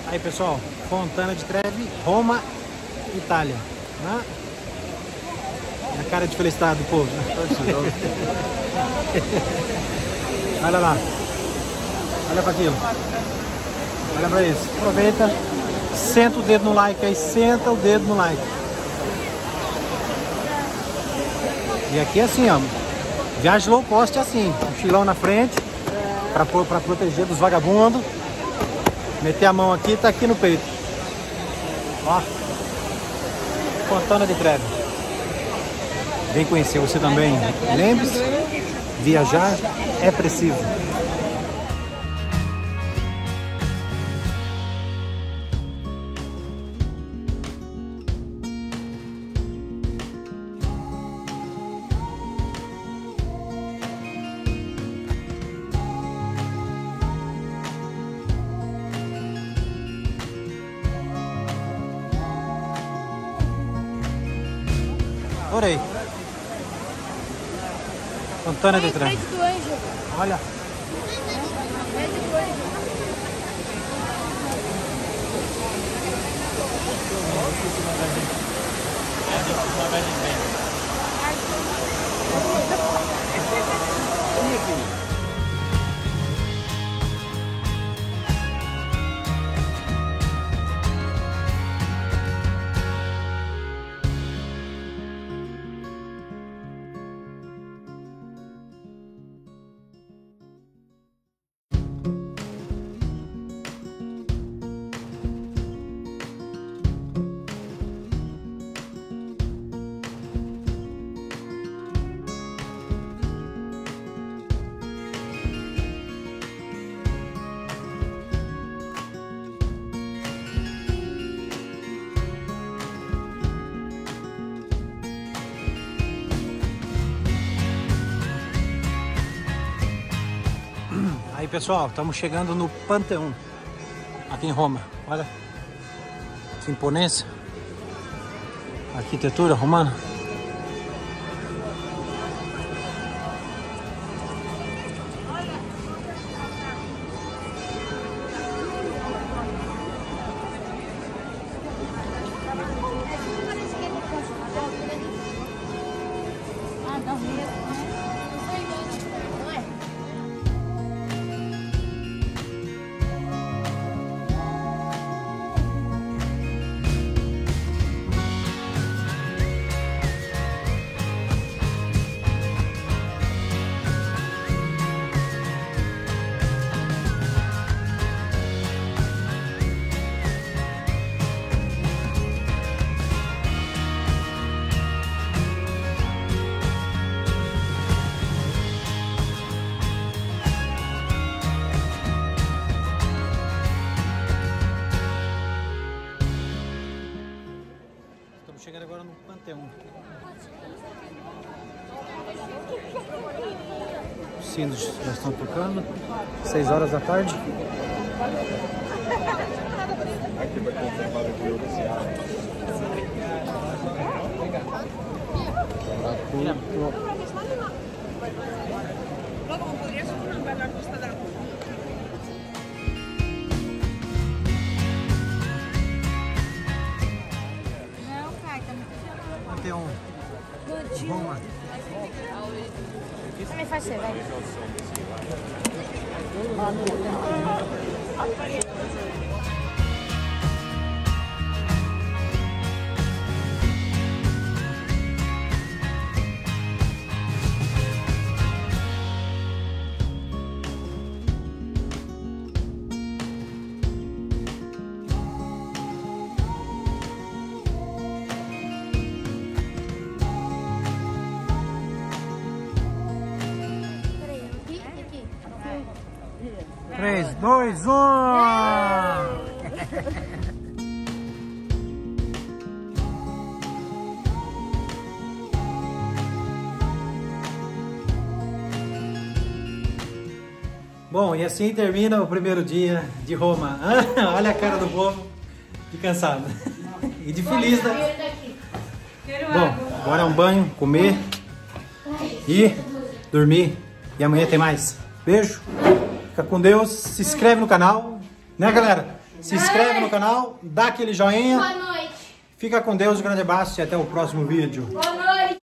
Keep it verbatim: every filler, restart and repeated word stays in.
Aí pessoal, Fontana di Trevi, Roma, Itália, né? A cara de felicidade do povo, né? Olha lá, olha para aquilo, olha para isso, aproveita, senta o dedo no like aí, senta o dedo no like. E aqui é assim, ó, viagem low cost é assim, mochilão na frente, para para proteger dos vagabundos. Meter a mão aqui, tá aqui no peito. Ó, Fontana di Trevi. Vem conhecer você também. Lembre-se, viajar é preciso. Adorei. Fontana di Trevi. Olha. Aí pessoal, estamos chegando no Panteão, aqui em Roma. Olha essa imponência, arquitetura romana. Chegando agora no Panteão. Os sinos já estão tocando. seis horas da tarde. Aqui vai conservar o jogo desse ar. Panteão. Roma. Também faz ser, vai. três, dois, um! Bom, e assim termina o primeiro dia de Roma. Olha a cara do povo de cansado e de feliz, né? Bom, agora é um banho, comer e dormir. E amanhã tem mais. Beijo, fica com Deus, se inscreve no canal, né galera? Se inscreve no canal, dá aquele joinha. Boa noite. Fica com Deus, um grande abraço e até o próximo vídeo. Boa noite.